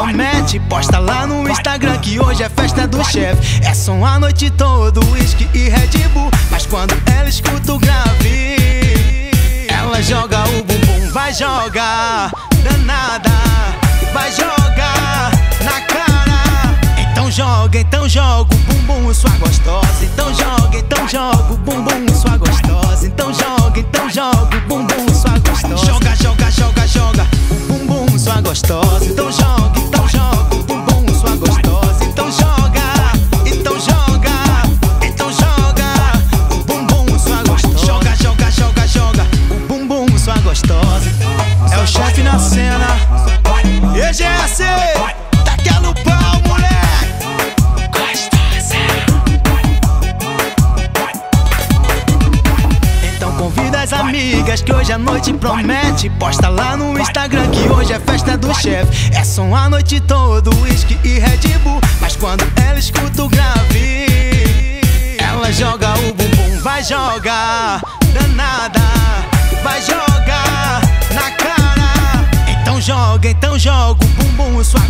promete, posta lá no Instagram que hoje é festa do chefe. É som a noite toda, whisky e Red Bull. Mas quando ela escuta o grave, ela joga o bumbum, vai jogar, danada, vai jogar na cara. Então joga o bumbum, sua gostosa. Então joga o bumbum, sua gostosa. Então joga o bumbum, sua gostosa. Joga o bumbum, sua gostosa. Então joga o bumbum, sua gostosa. Então joga o bumbum, sua gostosa. Joga o bumbum, sua gostosa. É o chefe na cena. EGS, taquela o pau, moleque. Gostosa. Então convida as amigas que hoje a noite promete. Posta lá no Instagram que hoje é festa do chefe. É som a noite toda, whisky e Red Bull. Mas quando ela escuta o grave, ela joga o bumbum, vai jogar, danada, vai jogar na cara. Então joga o bumbum, sua